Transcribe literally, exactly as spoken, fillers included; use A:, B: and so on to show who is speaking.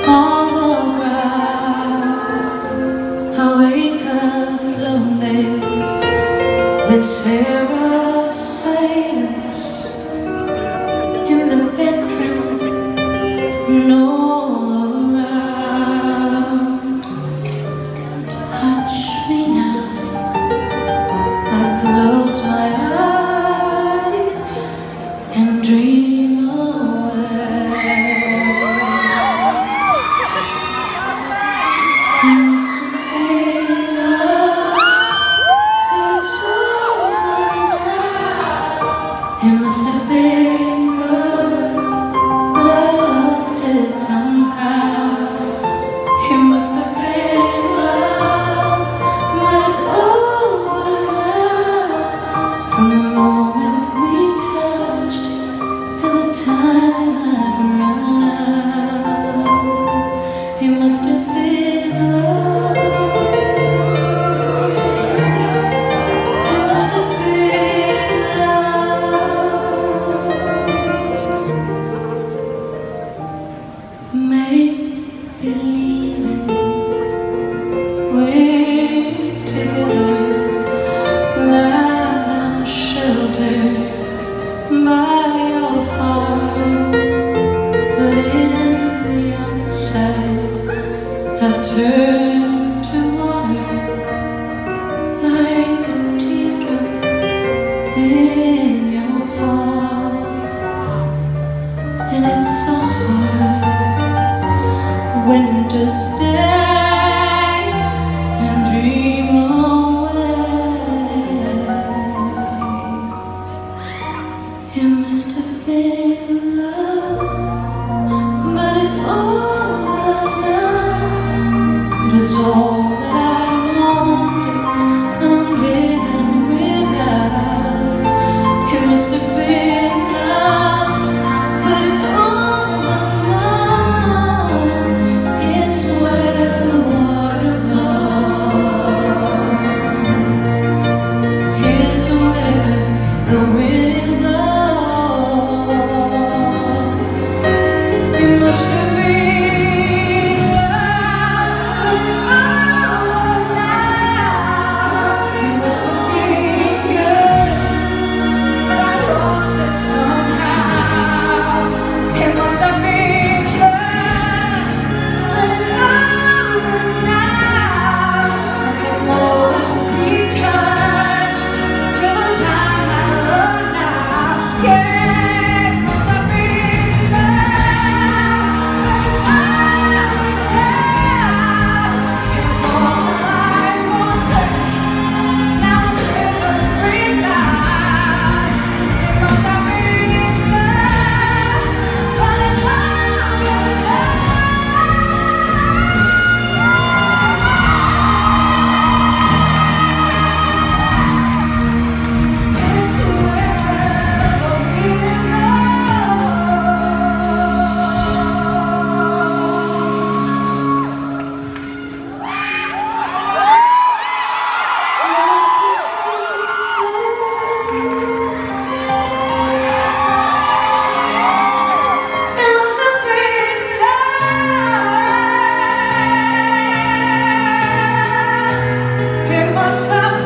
A: on the ground. I wake up lonely, this air of silence in the bedroom, and all around. Touch me now, I close my eyes and dream away. You must have been love, it's over now. It must have been good, but I lost it somehow. It must have been love, but it's over now. From the moment we touched till the time I'd run out, it must have been love. It must have been love. Make believing we're together, that I'm sheltered by your heart, but in the outside I've turned to water, like a teardrop in your palm. And it's so hard winter's day and dream away. It must have been love, but it's over now. It was all that I wanted, I'm living without. It must have been love, but it's over now. It's where the water flows, it's where the wind blows. It must have been love, it's over now. It must have been good, but I lost it somehow. It must have been love, but it's over now. The moment we touched till the time I run out. Yeah, it must have been love, but it's over now. It's all I wanted, now I'm living without. It must have been love, but it's over now. It's where the wind It must have been love. It must have